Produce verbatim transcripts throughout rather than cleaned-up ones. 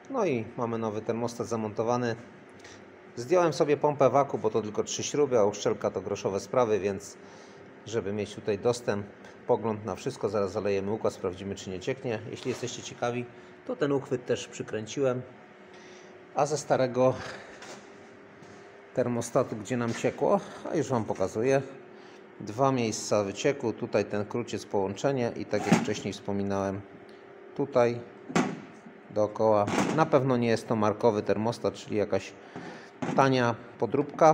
No i mamy nowy termostat zamontowany. Zdjąłem sobie pompę waku, bo to tylko trzy śruby, a uszczelka to groszowe sprawy, więc żeby mieć tutaj dostęp, pogląd na wszystko, zaraz zalejemy układ, sprawdzimy, czy nie cieknie. Jeśli jesteście ciekawi, to ten uchwyt też przykręciłem. A ze starego termostatu, gdzie nam ciekło, a już Wam pokazuję, dwa miejsca wycieku, tutaj ten kruciec połączenie i tak jak wcześniej wspominałem, tutaj dookoła. Na pewno nie jest to markowy termostat, czyli jakaś tania podróbka,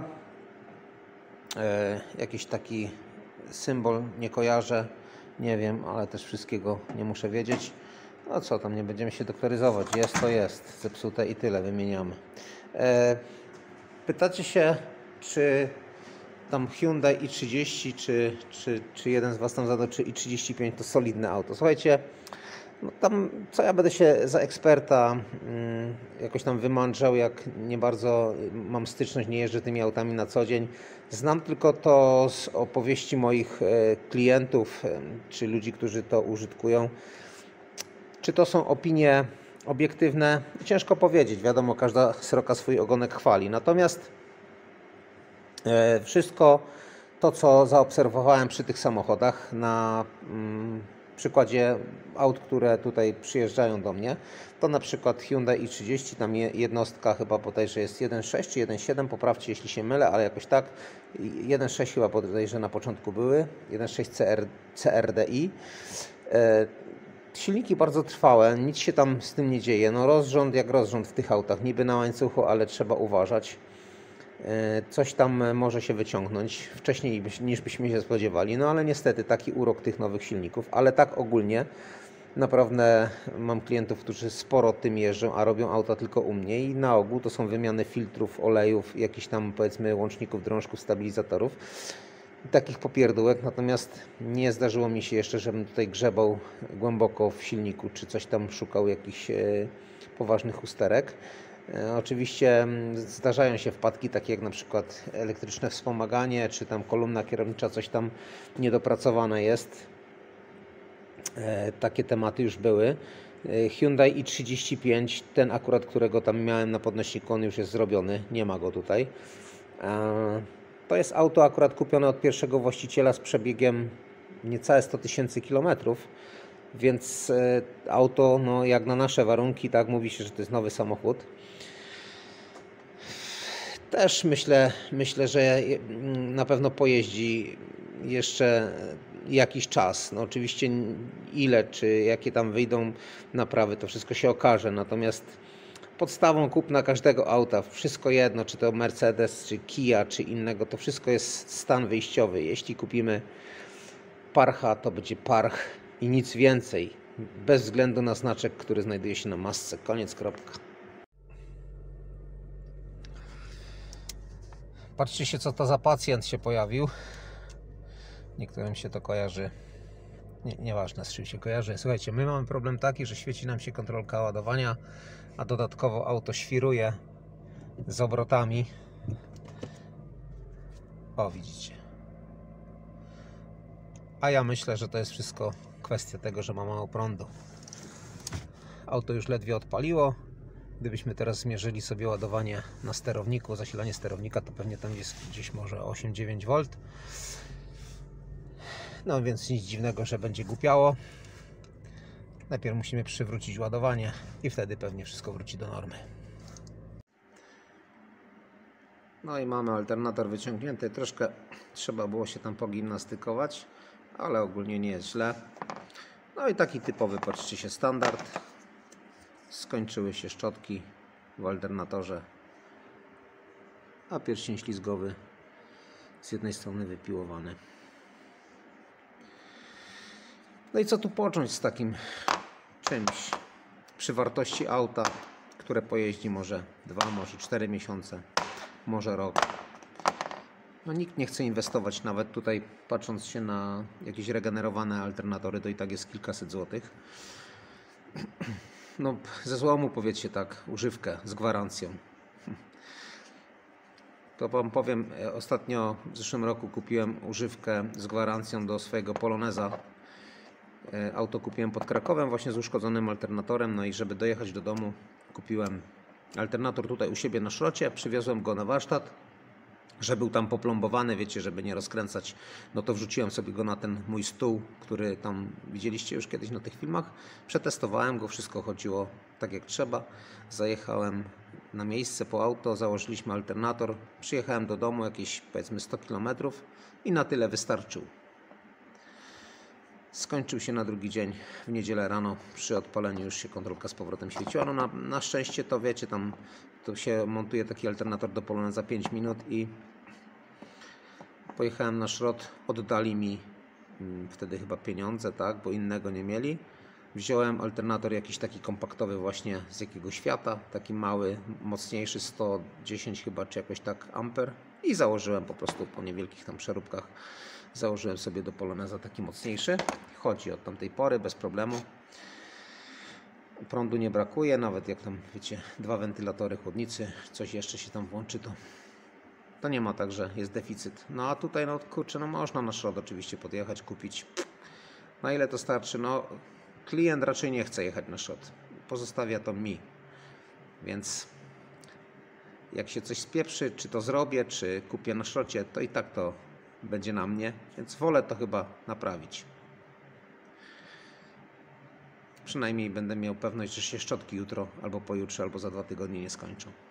e, jakiś taki symbol, nie kojarzę, nie wiem, ale też wszystkiego nie muszę wiedzieć. No co tam, nie będziemy się doktoryzować, jest to jest, zepsute i tyle, wymieniamy. E, pytacie się, czy tam Hyundai i trzydzieści, czy, czy, czy jeden z Was tam zadał, czy i trzydzieści pięć to solidne auto. Słuchajcie, no tam co ja będę się za eksperta mm, jakoś tam wymądrzał, jak nie bardzo mam styczność, nie jeżdżę tymi autami na co dzień. Znam tylko to z opowieści moich e, klientów, e, czy ludzi, którzy to użytkują. Czy to są opinie obiektywne? Ciężko powiedzieć. Wiadomo, każda sroka swój ogonek chwali. Natomiast e, wszystko to, co zaobserwowałem przy tych samochodach na mm, przykładzie aut, które tutaj przyjeżdżają do mnie, to na przykład Hyundai i trzydzieści, tam jednostka chyba bodajże jest jeden sześć czy jeden siedem, poprawcie jeśli się mylę, ale jakoś tak, jeden sześć chyba bodajże na początku były, jeden sześć C R D I. E, silniki bardzo trwałe, nic się tam z tym nie dzieje, no rozrząd jak rozrząd w tych autach, niby na łańcuchu, ale trzeba uważać. Coś tam może się wyciągnąć wcześniej niż byśmy się spodziewali, no ale niestety taki urok tych nowych silników, ale tak ogólnie naprawdę mam klientów, którzy sporo tym jeżdżą, a robią auta tylko u mnie i na ogół to są wymiany filtrów, olejów, jakichś tam powiedzmy łączników, drążków, stabilizatorów, takich popierdółek, natomiast nie zdarzyło mi się jeszcze, żebym tutaj grzebał głęboko w silniku, czy coś tam szukał jakichś poważnych usterek. Oczywiście zdarzają się wpadki takie jak na przykład elektryczne wspomaganie, czy tam kolumna kierownicza coś tam niedopracowane jest. Takie tematy już były. Hyundai i trzydzieści pięć, ten akurat, którego tam miałem na podnośniku, on już jest zrobiony, nie ma go tutaj. To jest auto akurat kupione od pierwszego właściciela z przebiegiem niecałe sto tysięcy kilometrów. Więc auto, no jak na nasze warunki, tak mówi się, że to jest nowy samochód. Też myślę, myślę, że na pewno pojeździ jeszcze jakiś czas. No oczywiście ile, czy jakie tam wyjdą naprawy, to wszystko się okaże. Natomiast podstawą kupna każdego auta, wszystko jedno, czy to Mercedes, czy Kia, czy innego, to wszystko jest stan wyjściowy. Jeśli kupimy parcha, to będzie parch i nic więcej, bez względu na znaczek, który znajduje się na masce. Koniec, kropka. Patrzcie się, co to za pacjent się pojawił. Niektórym się to kojarzy. Nie, nieważne, z czym się kojarzy. Słuchajcie, my mamy problem taki, że świeci nam się kontrolka ładowania, a dodatkowo auto świruje z obrotami. O, widzicie. A ja myślę, że to jest wszystko kwestia tego, że ma mało prądu. Auto już ledwie odpaliło. Gdybyśmy teraz zmierzyli sobie ładowanie na sterowniku, zasilanie sterownika, to pewnie tam jest gdzieś może osiem dziewięć wolt. No więc nic dziwnego, że będzie głupiało. Najpierw musimy przywrócić ładowanie i wtedy pewnie wszystko wróci do normy. No i mamy alternator wyciągnięty. Troszkę trzeba było się tam pogimnastykować, ale ogólnie nie jest źle. No i taki typowy, patrzcie się, standard. Skończyły się szczotki w alternatorze, a pierścień ślizgowy z jednej strony wypiłowany. No i co tu począć z takim czymś przy wartości auta, które pojeździ może dwa, może cztery miesiące, może rok. No nikt nie chce inwestować, nawet tutaj patrząc się na jakieś regenerowane alternatory, to i tak jest kilkaset złotych. No ze złomu, powiedzcie tak, używkę z gwarancją. To wam powiem, ostatnio w zeszłym roku kupiłem używkę z gwarancją do swojego Poloneza. Auto kupiłem pod Krakowem właśnie z uszkodzonym alternatorem, no i żeby dojechać do domu, kupiłem alternator tutaj u siebie na szrocie, przywiozłem go na warsztat, że był tam poplombowany, wiecie, żeby nie rozkręcać, no to wrzuciłem sobie go na ten mój stół, który tam widzieliście już kiedyś na tych filmach. Przetestowałem go, wszystko chodziło tak jak trzeba. Zajechałem na miejsce po auto, założyliśmy alternator, przyjechałem do domu jakieś powiedzmy sto kilometrów i na tyle wystarczył. Skończył się na drugi dzień, w niedzielę rano, przy odpaleniu już się kontrolka z powrotem świeciła. No na, na szczęście to wiecie, tam to się montuje taki alternator do Poloneza za pięć minut i pojechałem na szrot, oddali mi hmm, wtedy chyba pieniądze, tak, bo innego nie mieli. Wziąłem alternator jakiś taki kompaktowy właśnie z jakiegoś świata, taki mały, mocniejszy, sto dziesięć chyba, czy jakoś tak amper i założyłem po prostu po niewielkich tam przeróbkach. Założyłem sobie do Poloneza taki mocniejszy. Chodzi od tamtej pory bez problemu. Prądu nie brakuje, nawet jak tam wiecie, dwa wentylatory, chłodnicy, coś jeszcze się tam włączy, to, to nie ma tak, że jest deficyt. No a tutaj no kurczę, no można na szrot oczywiście podjechać, kupić. Na ile to starczy? No klient raczej nie chce jechać na szrot. Pozostawia to mi. Więc jak się coś spieprzy, czy to zrobię, czy kupię na szrocie, to i tak to będzie na mnie, więc wolę to chyba naprawić. Przynajmniej będę miał pewność, że się szczotki jutro, albo pojutrze, albo za dwa tygodnie nie skończą.